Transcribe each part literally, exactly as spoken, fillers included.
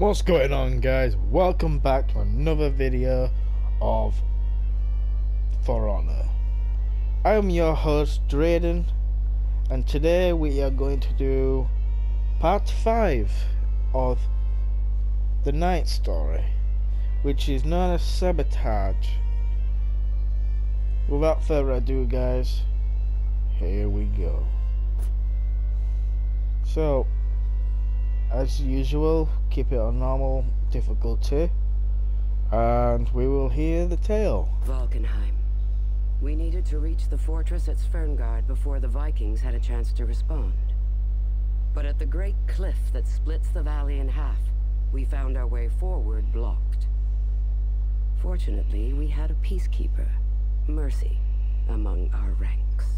What's going on, guys? Welcome back to another video of For Honor. I am your host Drayden, and today we are going to do part five of the night story, which is known as Sabotage. Without further ado, guys, here we go. So, as usual, keep it on normal difficulty, and we will hear the tale. Valkenheim. We needed to reach the fortress at Sverngard before the Vikings had a chance to respond. But at the great cliff that splits the valley in half, we found our way forward blocked. Fortunately, we had a peacekeeper, Mercy, among our ranks.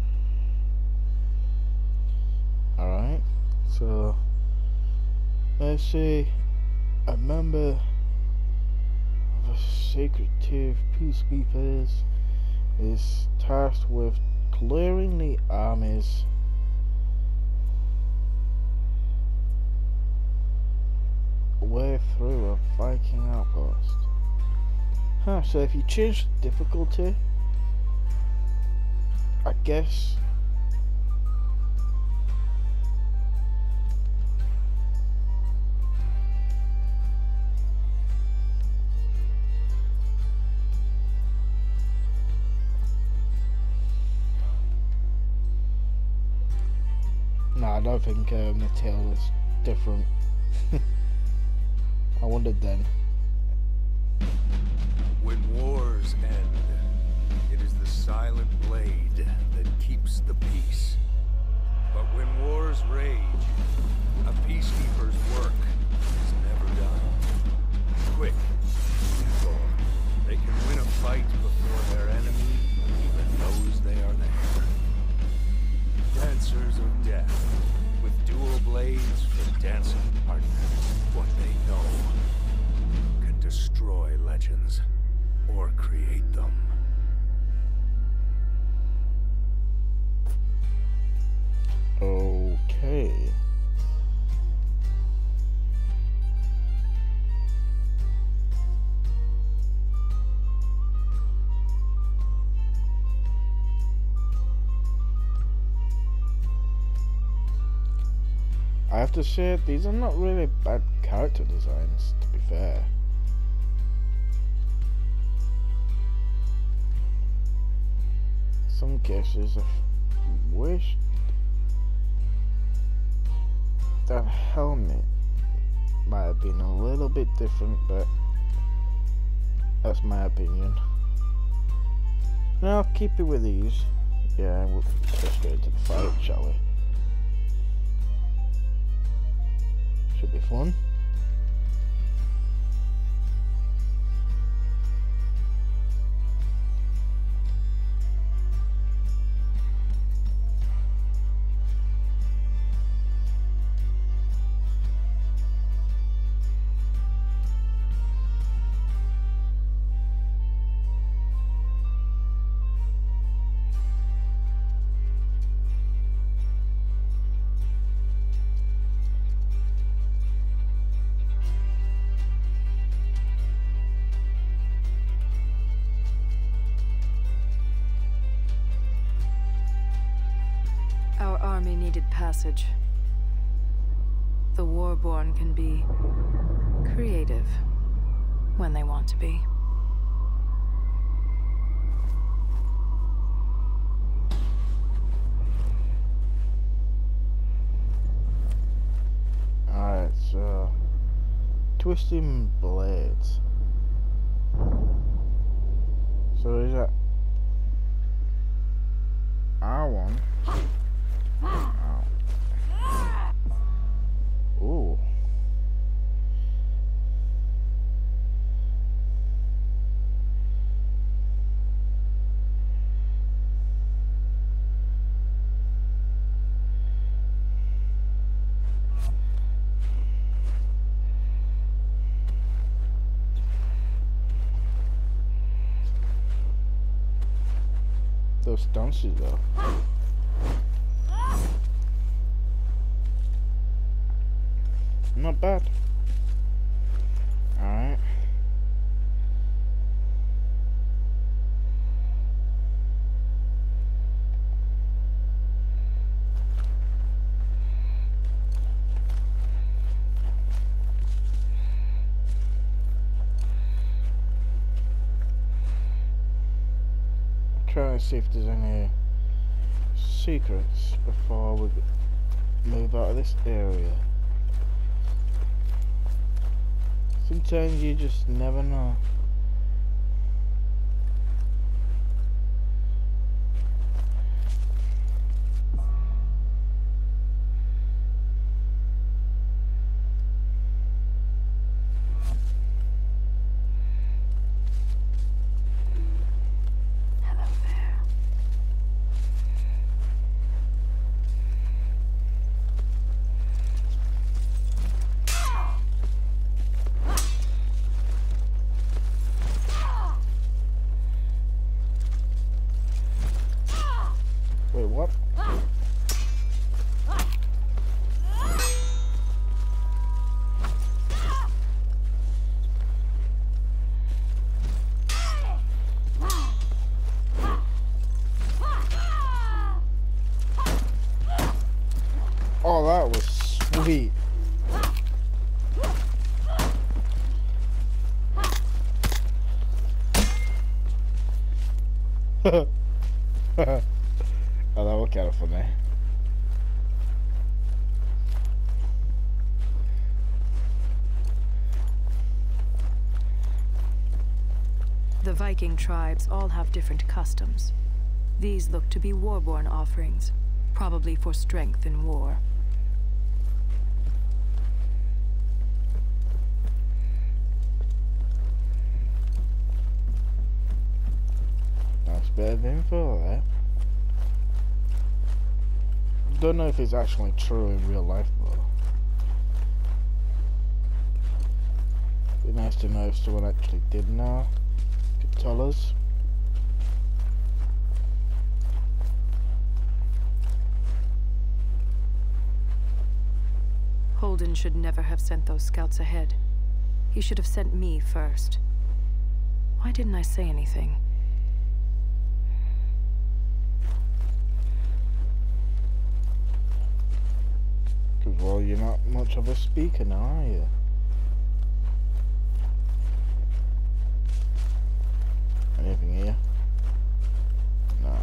Alright, so let's see, a member of a secretive peacekeepers is tasked with clearing the armies way through a Viking outpost. Huh, so if you change the difficulty, I guess No, I don't think um, the tale is different. I wondered then. When wars end, it is the silent blade that keeps the peace. But when wars rage, a peacekeeper's work is never done. Quick, therefore, they can win a fight before their enemy even knows they are there. Dancers of death, with dual blades for dancing partners. What they know can destroy legends or create them. Okay. I have to say, these are not really bad character designs, to be fair. Some cases I wished that helmet might have been a little bit different, but that's my opinion. Now I'll keep it with these. Yeah, we'll go straight into the fight, shall we? Should be fun. Our army needed passage. The Warborn can be creative when they want to be. Alright, so twisting blades. So is that R one? Wow. Ooh. Those dances though. Not bad. Alright. Trying to see if there's any secrets before we move out of this area. Sometimes you just never know. Wait, what? Oh, that was sweet. Oh, that was kind of funny. The Viking tribes all have different customs. These look to be warborn offerings, probably for strength in war. Nice bit of info there. Don't know if it's actually true in real life though. Be nice to know if someone actually did know, could tell us. Holden should never have sent those scouts ahead. He should have sent me first. Why didn't I say anything? Because, well, you're not much of a speaker now, are you? Anything here? Nah.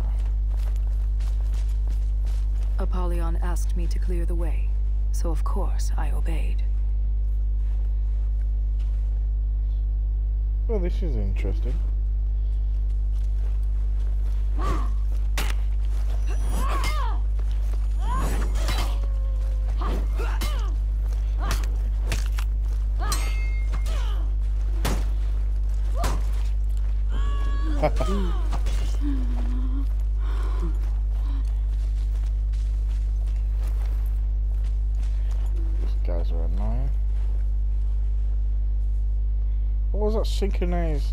Apollyon asked me to clear the way, so of course I obeyed. Well, this is interesting. These guys are annoying. What was that synchronized?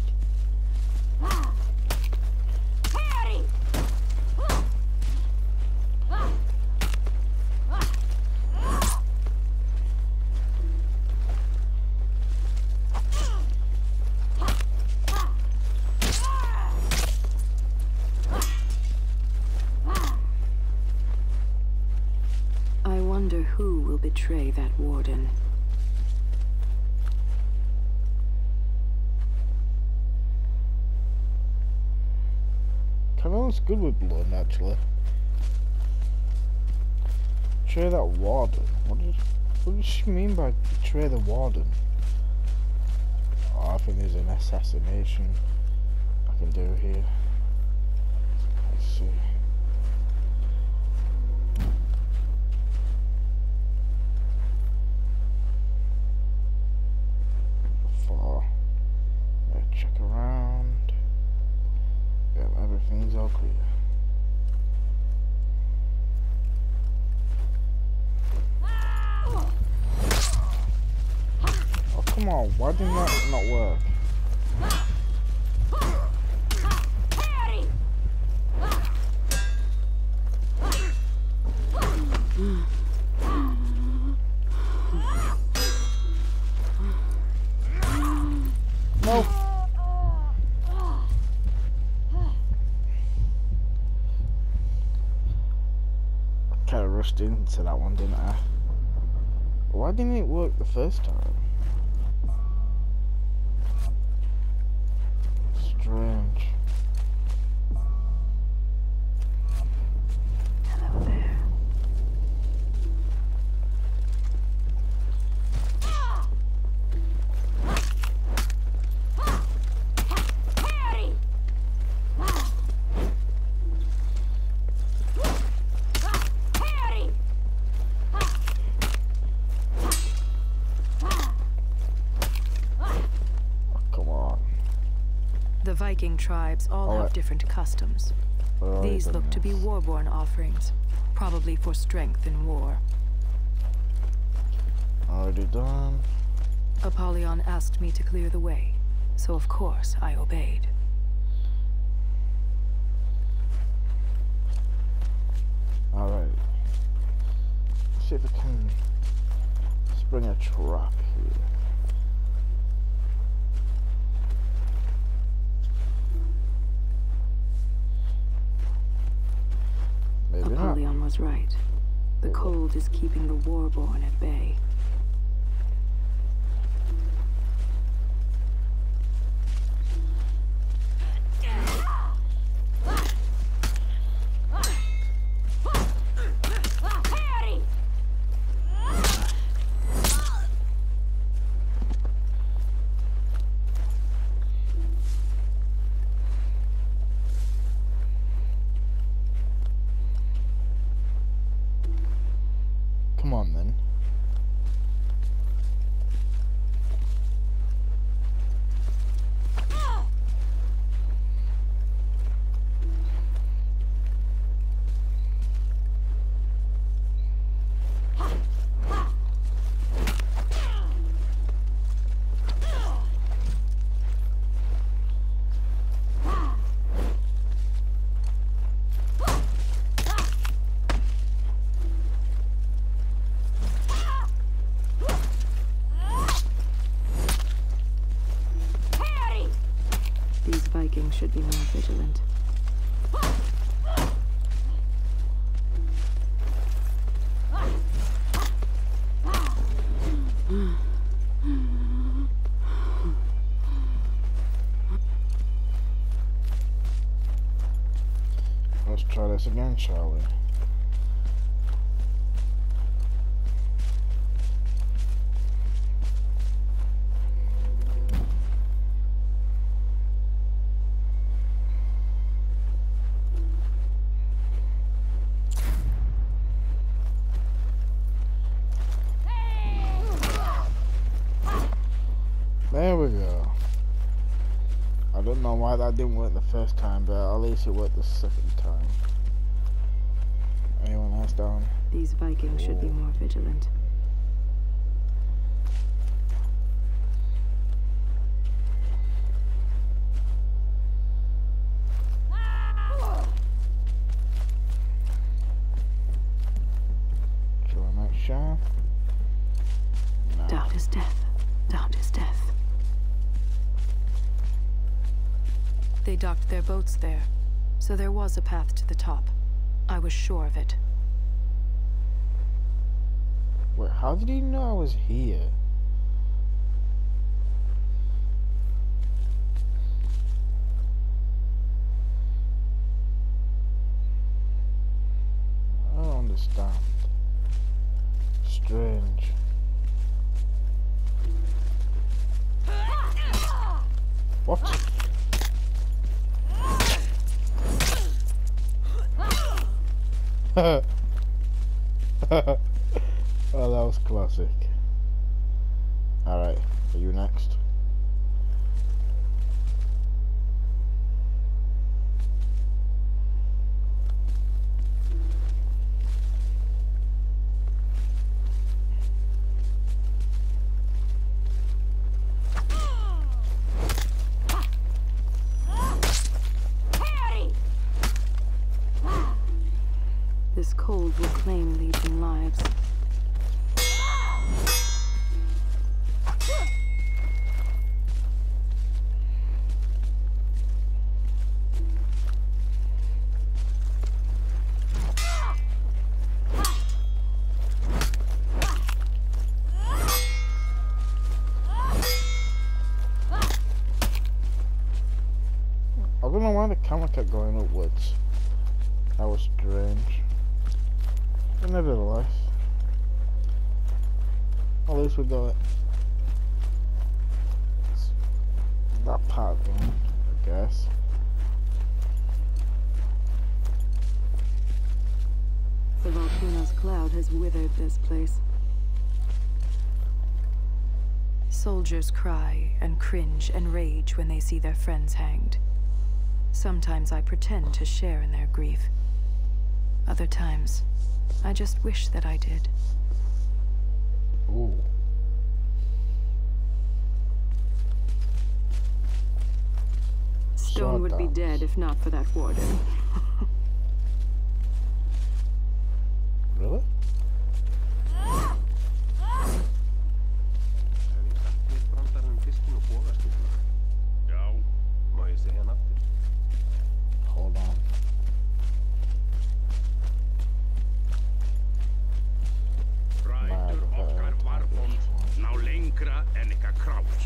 I wonder who will betray that warden. Kinda looks good with blood, actually. Betray that warden. What does what does she mean by betray the warden? Oh, I think there's an assassination I can do here. Let's see. Before yeah, check around. Yeah, everything's all clear. Oh, come on, why did that not work? kind of rushed into that one, didn't I? Why didn't it work the first time? Strange. Hello there. The Viking tribes all, all have right. different customs. Right, These look to be warborn offerings, probably for strength in war. Already done. Apollyon asked me to clear the way, so of course I obeyed. Alright. Let's see if I can spring a trap here. Maybe Apollyon not. was right. The cold is keeping the warborn at bay. Come on then. Vikings should be more vigilant. Let's try this again, shall we? There we go. I don't know why that didn't work the first time, but at least it worked the second time. Anyone else down? These Vikings should be more vigilant. Try that shot. No. Doubt is death. Doubt is death. They docked their boats there, so there was a path to the top. I was sure of it. Wait, how did he know I was here? I don't understand. Strange. What? Oh, that was classic. Alright, are you next? This cold will claim Legion lives. kept going upwards. That was strange. But nevertheless, at least we got it. It's that part done, I guess. The volcano's cloud has withered this place. Soldiers cry and cringe and rage when they see their friends hanged. Sometimes I pretend to share in their grief. Other times, I just wish that I did. Ooh. Stone would be dead if not for that warden. Really? Hold on. Rætur okkar varðbond ná lengra en ykkar krás.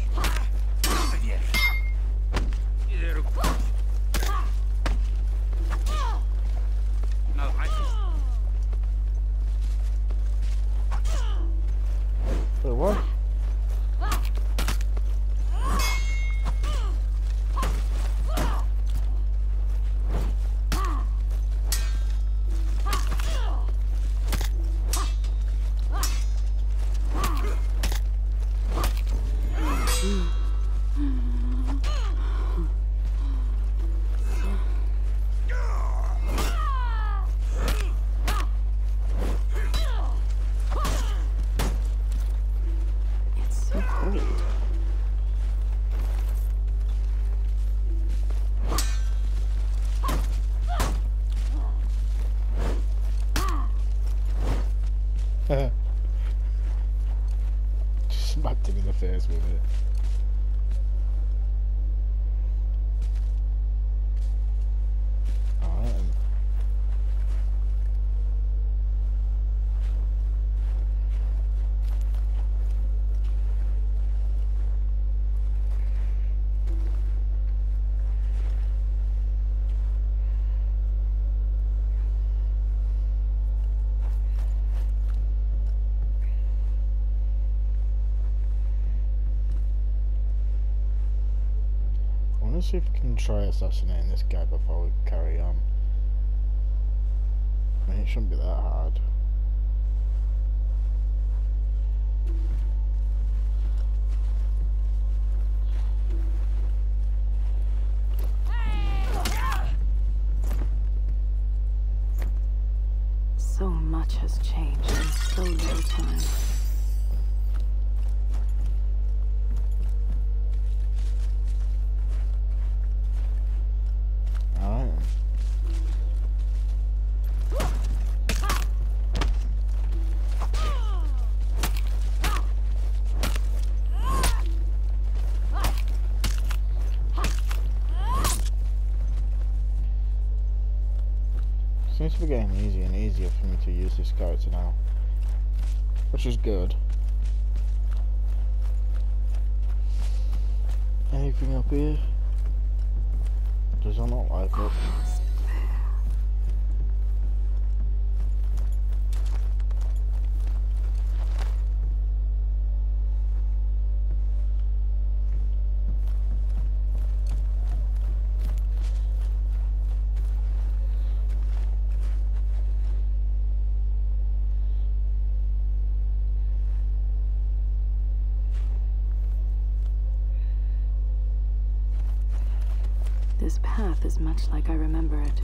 Þið eru Náðu hættu. Wait, what? Just smacked him in the face with it. Alright. Let's see if we can try assassinating this guy before we carry on. I mean, it shouldn't be that hard. So much has changed in so little time. Seems to be getting easier and easier for me to use this character now, which is good. Anything up here? Does that not like it? This path is much like I remember it.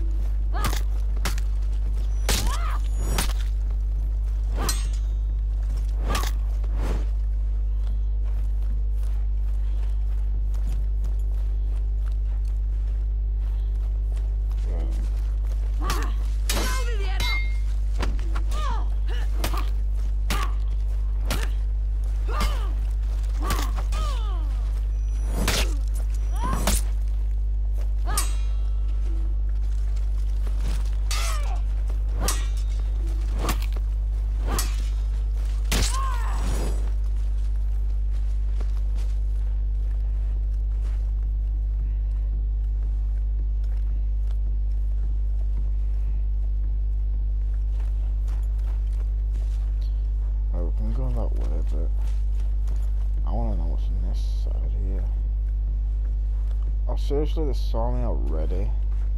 it. I want to know what's on this side here. Oh, seriously, they saw me already?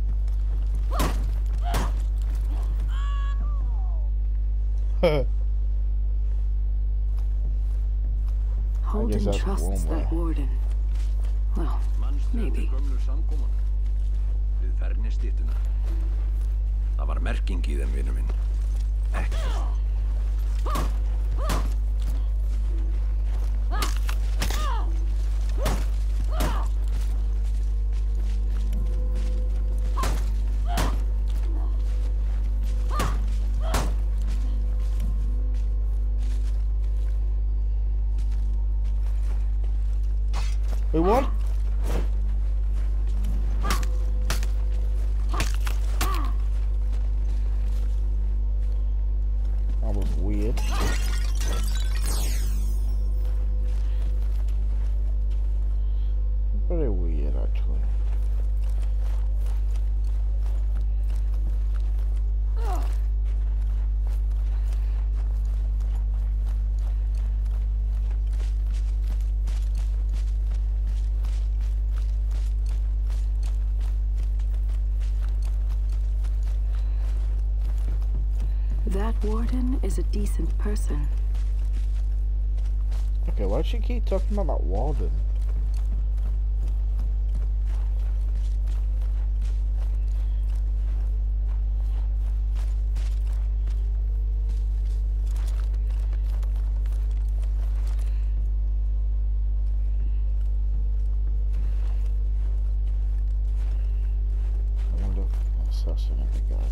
Holden trusts that warden. Well, maybe. Við fernistyttuna. Það var merking í þeim, vinur minn. Ekki. We won? That was weird. Very weird, actually. That warden is a decent person. Okay, why does she keep talking about that warden? I wonder if assassinate the guy.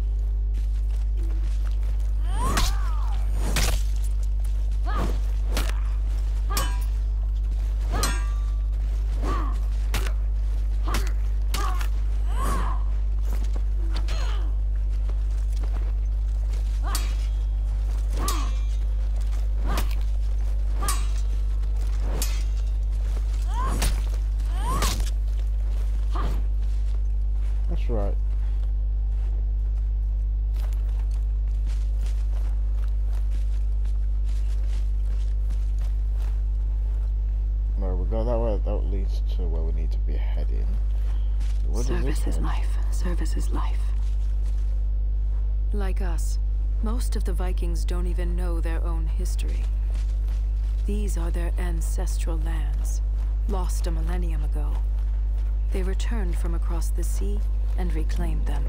That's right. Where we go that way, that leads to where we need to be heading. What Service is life. Service is life. Like us, most of the Vikings don't even know their own history. These are their ancestral lands, lost a millennium ago. They returned from across the sea and reclaimed them.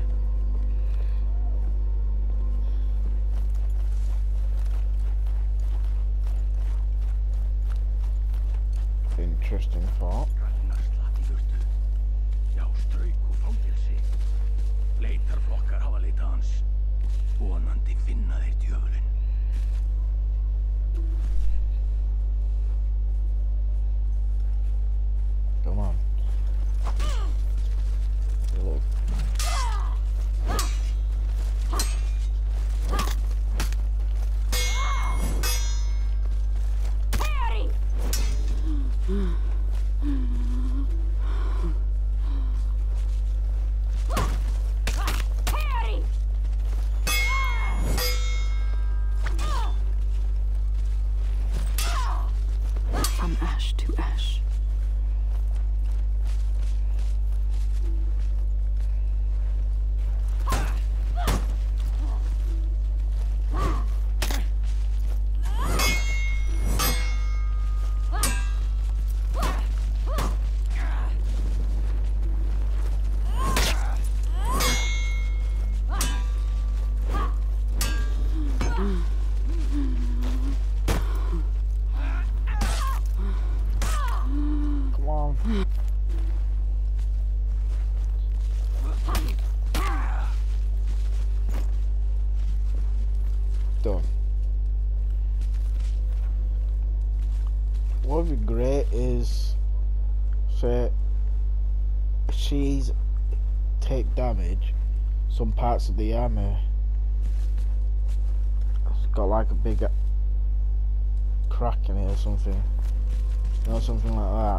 Interesting thought. Já, strauk og fangelsi. Leitarflokkar hafa leitað hans. Vonandi finna þeir djöfulinn. Come on. Look. From ash to ash. Come on. Done. What would be great is, say, she's take damage, some parts of the armor it's got like a big crack in it or something, you know, something like that.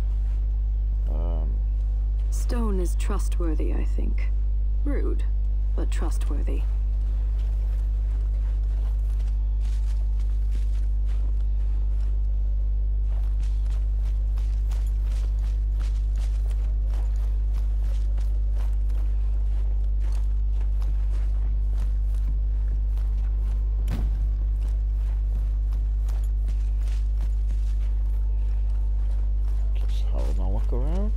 Um, Stone is trustworthy, I think. Rude, but trustworthy. Just having a look around.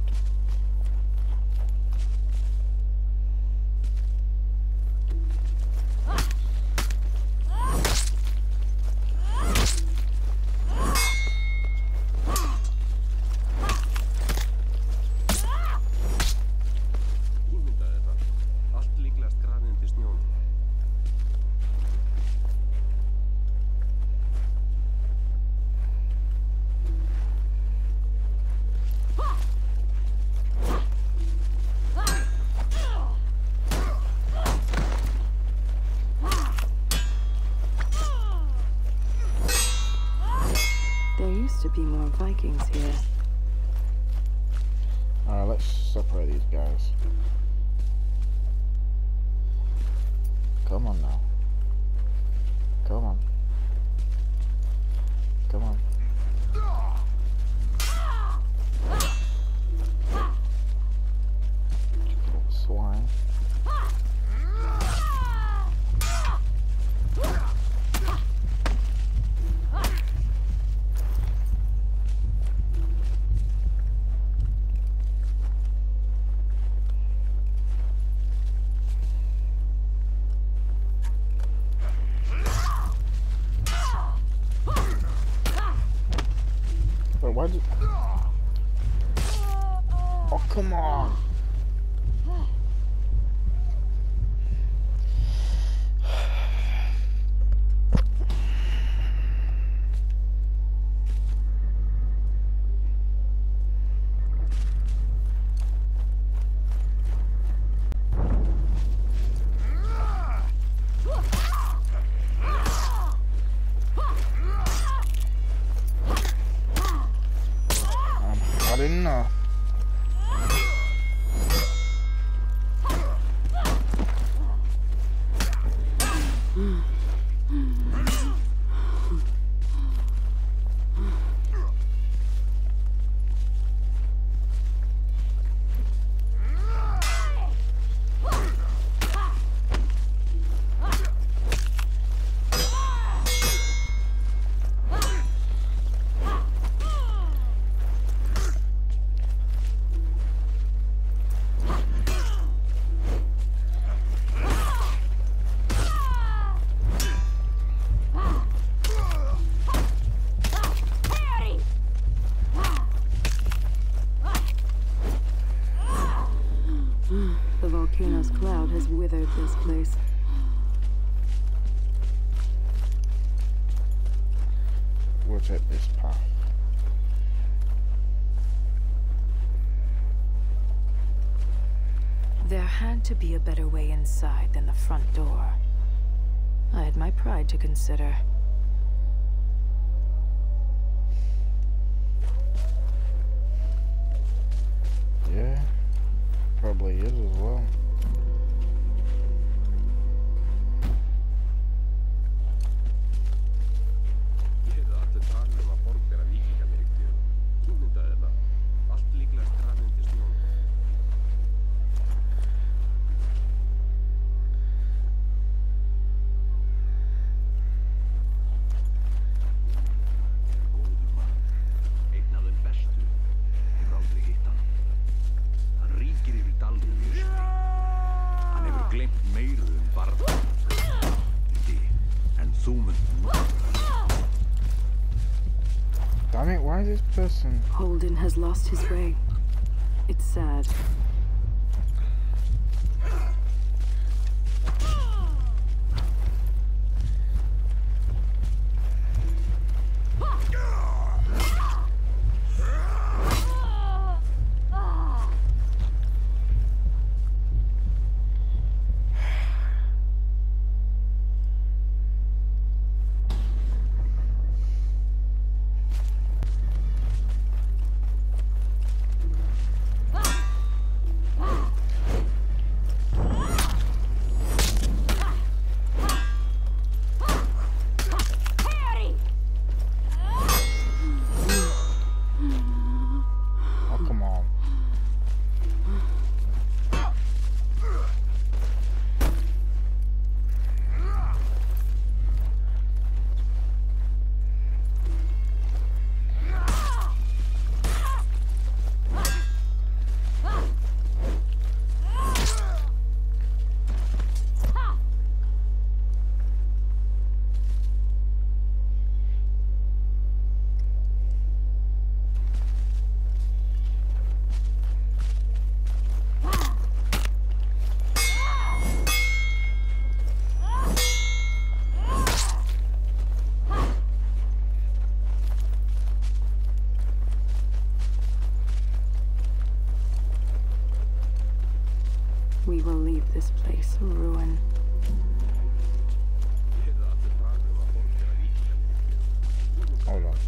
Ímyndaðu það. Allt líklegast grafið undir snjónum. There used to be more Vikings here. Alright, let's separate these guys. Come on now. Come on. Come on. Little swine. Wait, why did... Oh, come on! Had enough. The volcano's cloud has withered this place. We'll take this path. There had to be a better way inside than the front door. I had my pride to consider. Yeah, probably is as well. Ég heyrði allir tala um að borgara víkingamyrkju. Ímyndaðu það. Allt líklegast grafið undir snjónum. Góður maður. Einn af þeim bestu. Hefur aldrei hitt hann. Hann ríkir yfir dalnum í austri. Hann hefur gleymt meiru um barða. En þú munt Damn it, why is this person... Holden has lost his way. It's sad. We will leave this place a ruin. Hold on.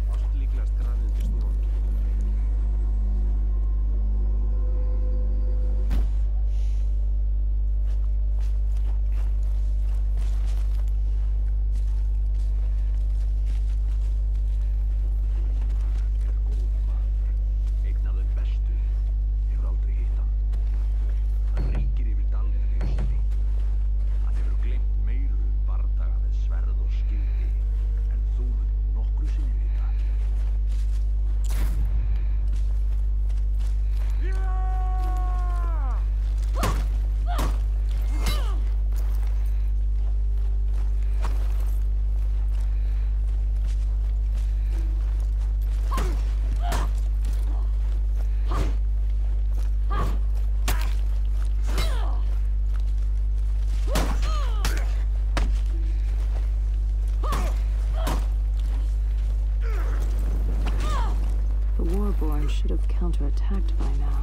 Should have counterattacked by now.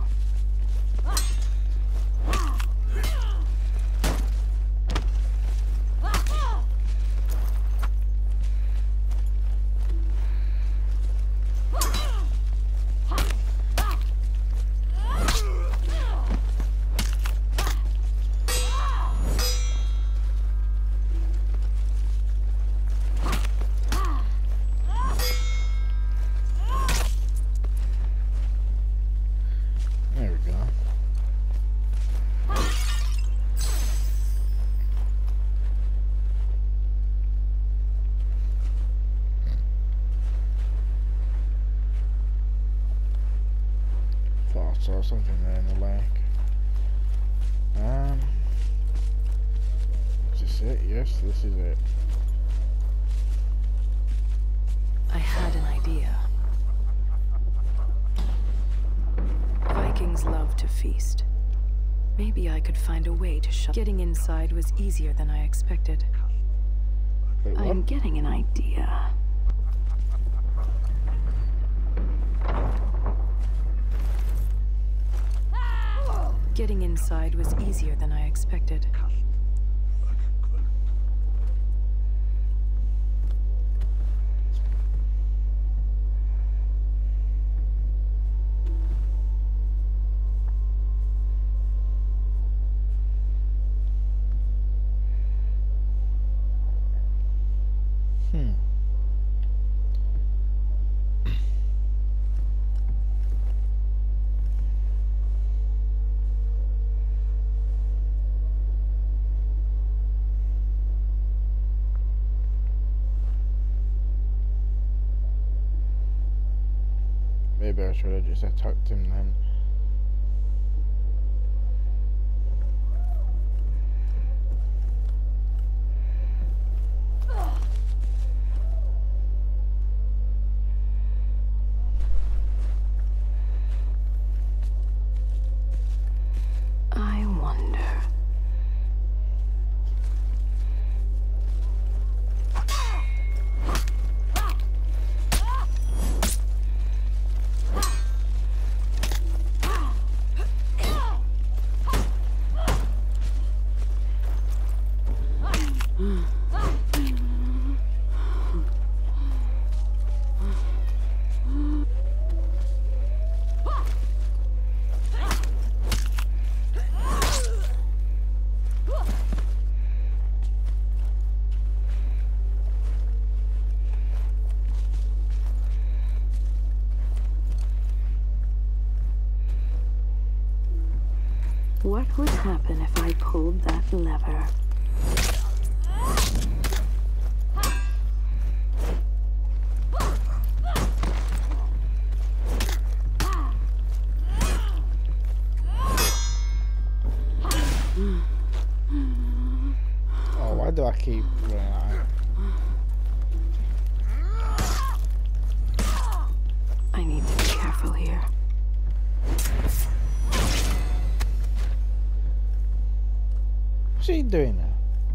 There we go. Thought I saw something there in the lake. Um, is this it? Yes, this is it. I had an idea. Vikings love to feast. Maybe I could find a way to shut. Getting inside was easier than I expected. Wait, what? I'm getting an idea. Getting inside was easier than I expected. Hmm. Maybe I should have just attacked him then. I wonder. What would happen if I pulled that lever? Oh, why do I keep running out? I need to be careful here. What's he doing now?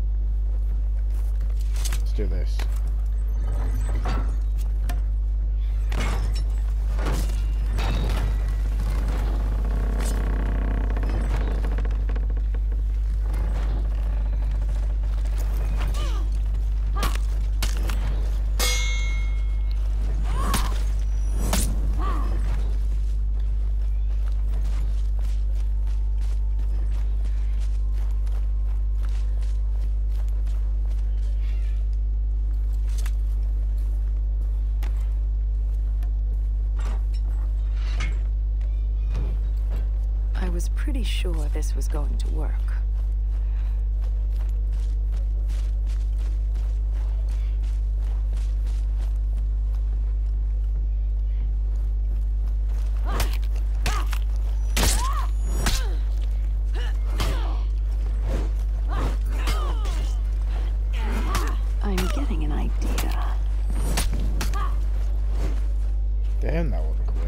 Let's do this. was pretty sure this was going to work. I'm getting an idea. Damn, that was quick.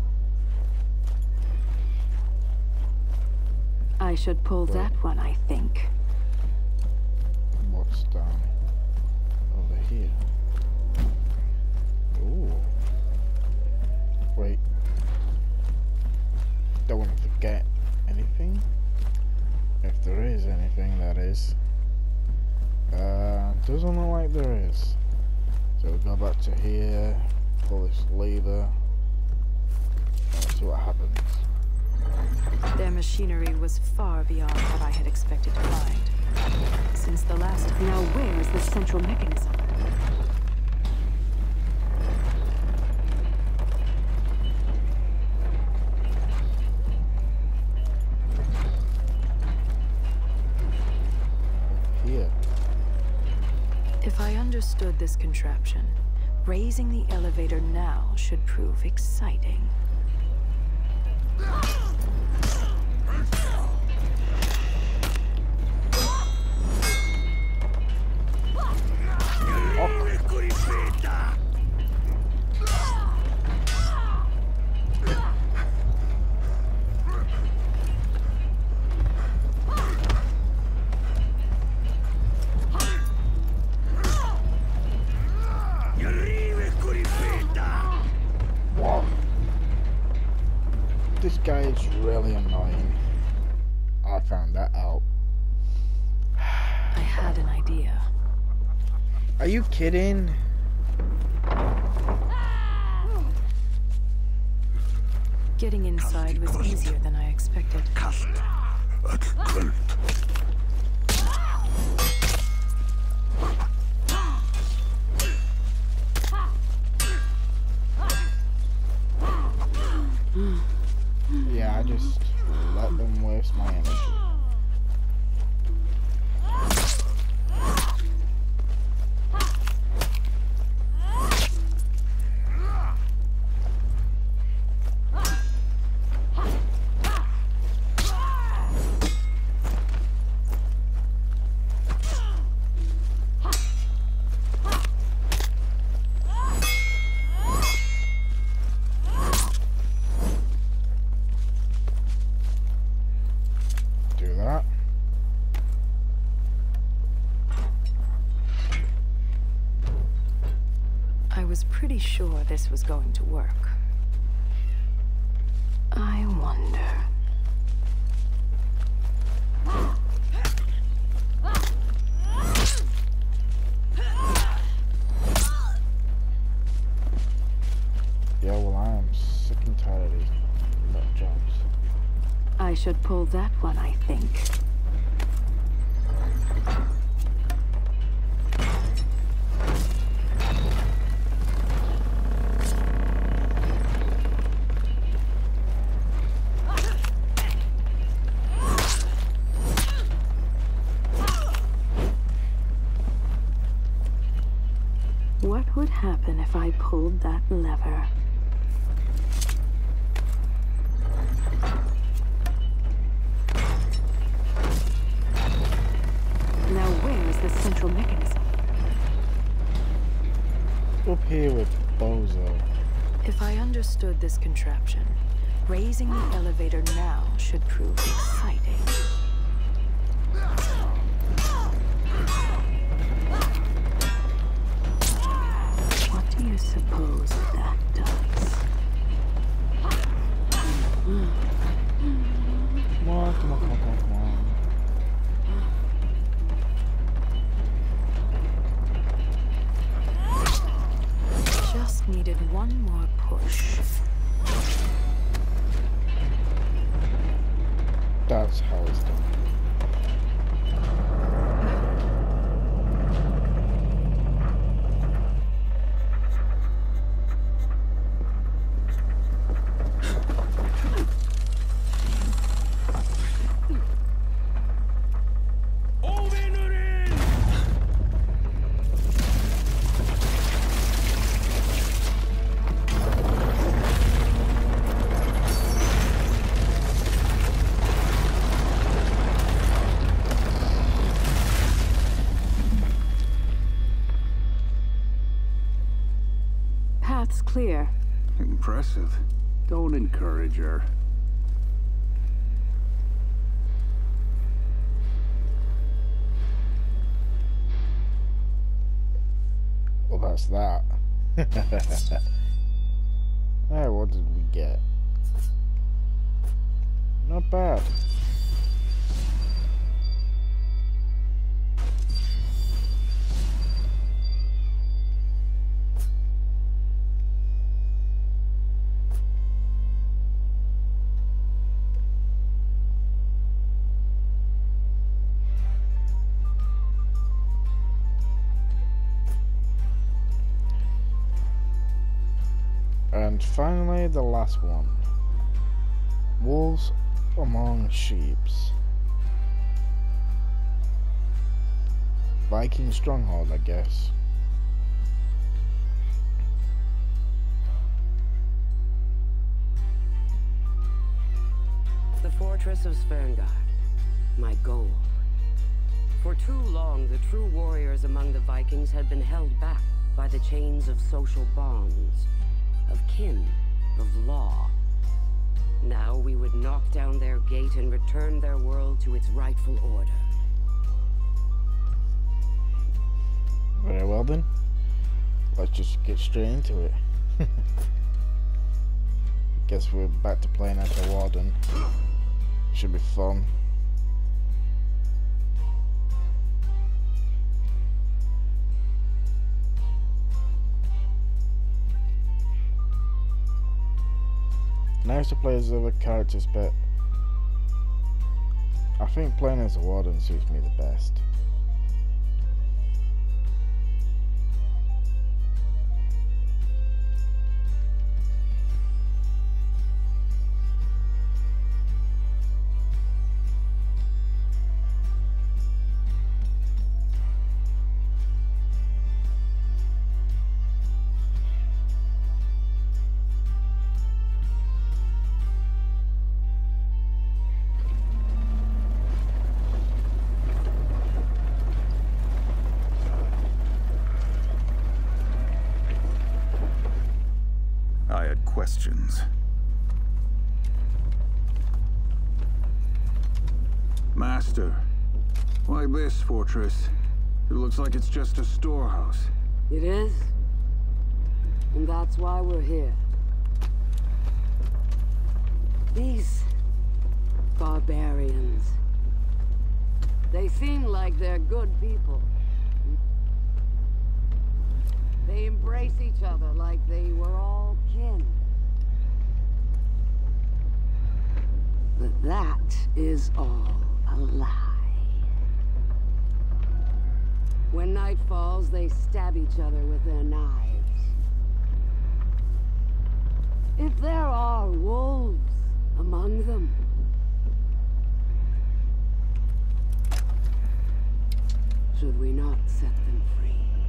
I should pull Wait. that one, I think. What's down over here? Ooh. Wait. Don't want to forget anything. If there is anything, that is. Uh, doesn't look like there is. So we go back to here, pull this lever, and see what happens. Their machinery was far beyond what I had expected to find. Since the last... Now where is the central mechanism? Here. If I understood this contraption, raising the elevator now should prove exciting. This guy is really annoying. I found that out. I had an idea. Are you kidding? Getting inside was easier than I expected. Yeah, I just let them waste my energy. Do that. I was pretty sure this was going to work. I wonder... Yeah, well, I am sick and tired of these nut jobs. I should pull that one, I think. What would happen if I pulled that lever? Now where is the central mechanism? Up here with Bozo. If I understood this contraption, raising the elevator now should prove exciting. What do you suppose that does? Come on, come on, come on, come on, come on. Just needed one more push. That's how it's done. clear. Impressive. Don't encourage her. Well, that's that. Alright, what did we get? Not bad. And finally, the last one. Wolves among sheeps. Viking stronghold, I guess. The fortress of Sverngard. My goal. For too long, the true warriors among the Vikings had been held back by the chains of social bonds, of kin, of law. Now we would knock down their gate and return their world to its rightful order. Very well then. Let's just get straight into it. Guess we're back to playing as a warden. Should be fun. Nice to play as other characters, but I think playing as a warden suits me the best. I had questions. Master, why this fortress? It looks like it's just a storehouse. It is? And that's why we're here. These barbarians. They seem like they're good people. They embrace each other like they were all kin. But that is all a lie. When night falls, they stab each other with their knives. If there are wolves among them, should we not set them free?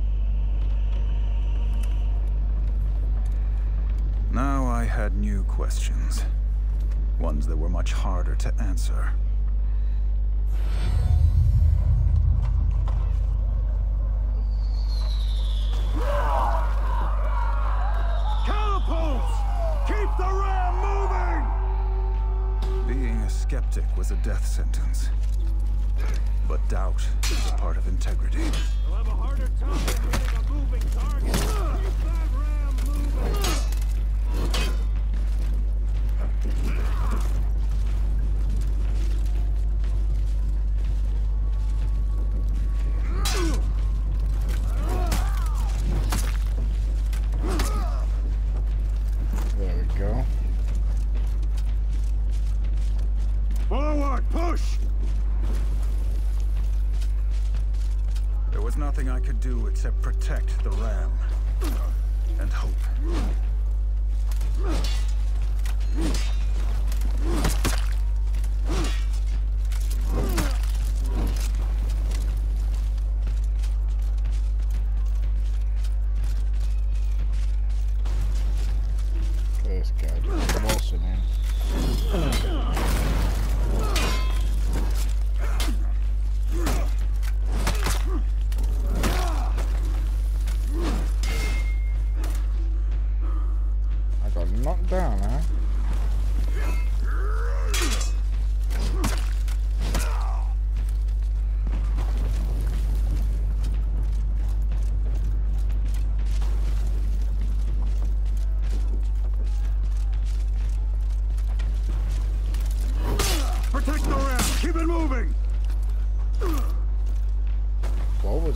Now I had new questions. Ones that were much harder to answer. Catapults! Keep the ram moving! Being a skeptic was a death sentence. But doubt is a part of integrity. You'll have a harder time hitting a moving target. Keep that ram moving! There we go. Forward, push! There was nothing I could do except protect the ram. And hope. This guy just waltzing in.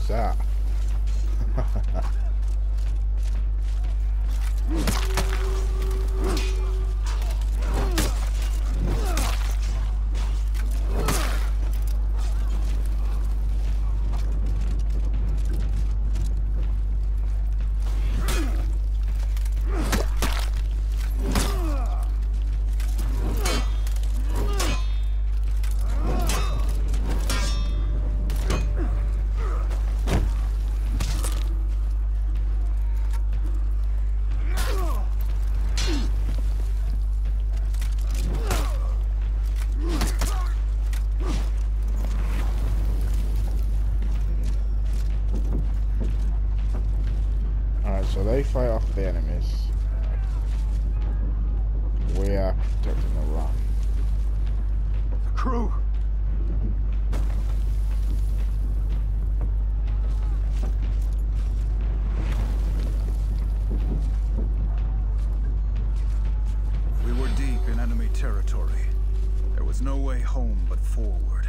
was that? So they fight off the enemies. We are protecting the run. The crew! We were deep in enemy territory. There was no way home but forward.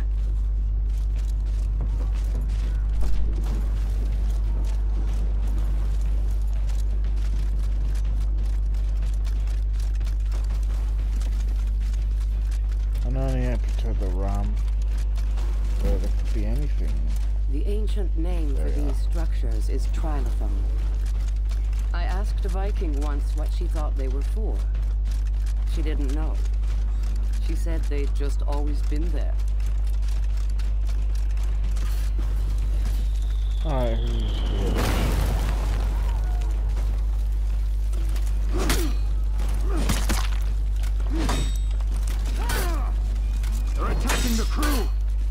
The ram, but it could be anything. The ancient name for these structures is trilithon. I asked a Viking once what she thought they were for. She didn't know. She said they'd just always been there. Alright, They're attacking the crew!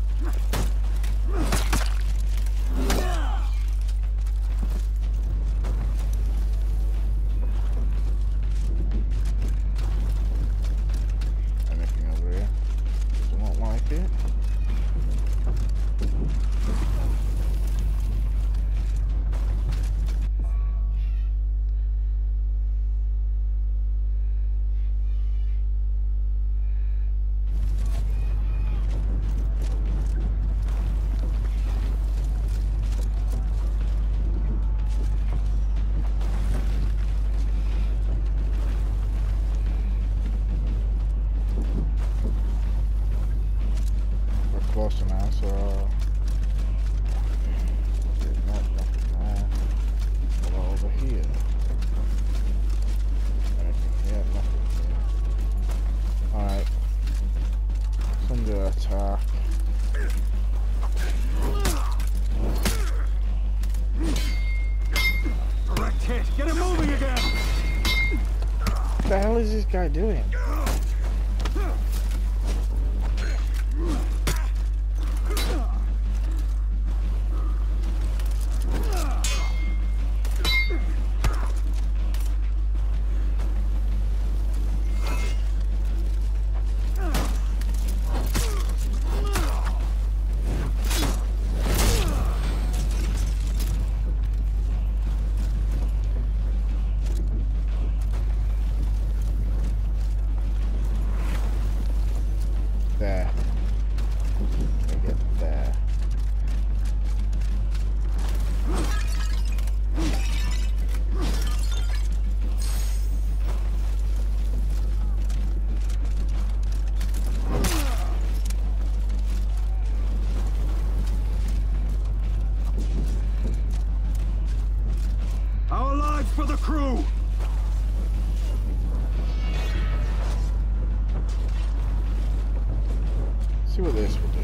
anything over here? Do not like it. Close now, so there's not nothing there. What over here? Anything here? Nothing here. Alright. It's under attack. Direct hit! Get him moving again! What the hell is this guy doing? There. Let me get there. Our lives for the crew! See what this will do.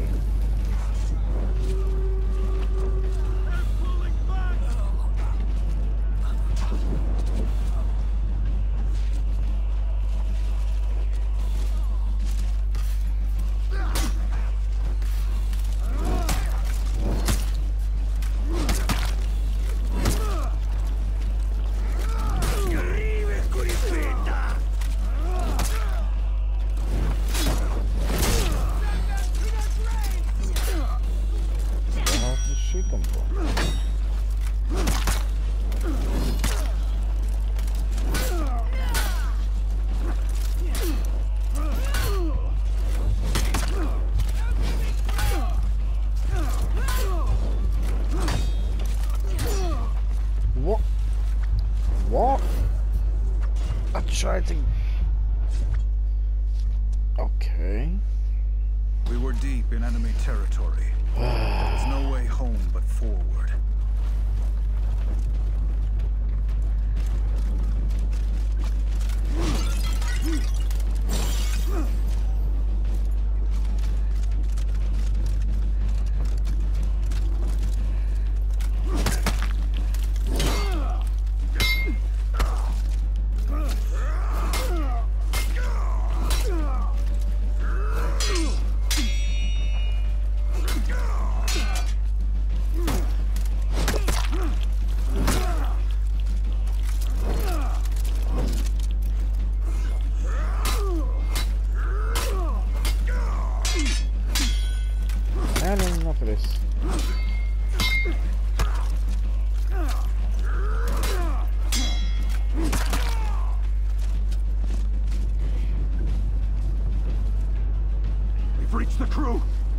fighting. Okay. We were deep in enemy territory. There was no way home but forward. I don't enough of this. We've reached the crew.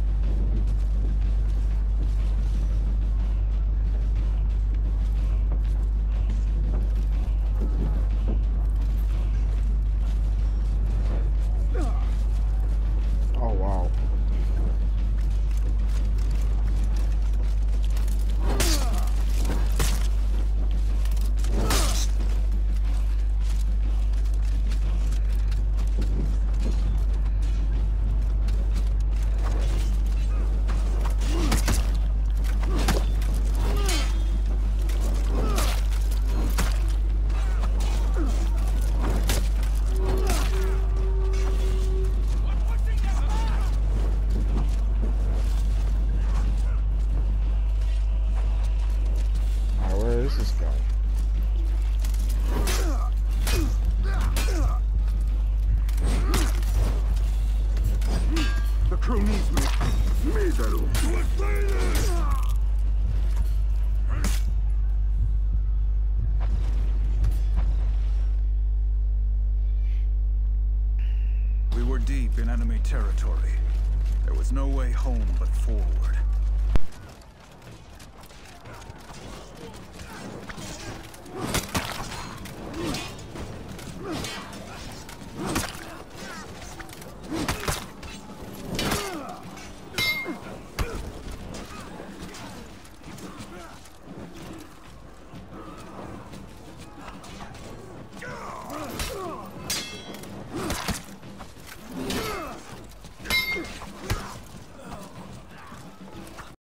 Oh wow. Where is this guy? The crew needs me. Mísero. We were deep in enemy territory. There was no way home but forward.